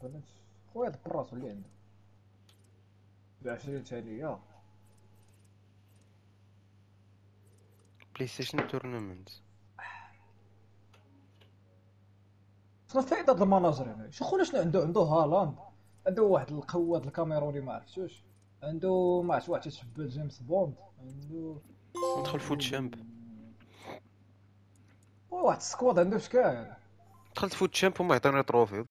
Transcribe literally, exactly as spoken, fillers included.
فهمت خويا هاد براسو اللي عنده بعشرين تالية. بلاي ستيشن تورنمنت. شنو فايدة هاد المناجر هنا؟ شو خونا شنو عنده؟ عنده هالاند، عنده واحد القواد الكاميروني ما عرفتوش، عنده ما عرفت واحد تيشبه جيمس بوند، عنده ندخل فوت شامب. واحد السكواد عنده شكال. دخلت فوت شامب وما عطاني تروفي.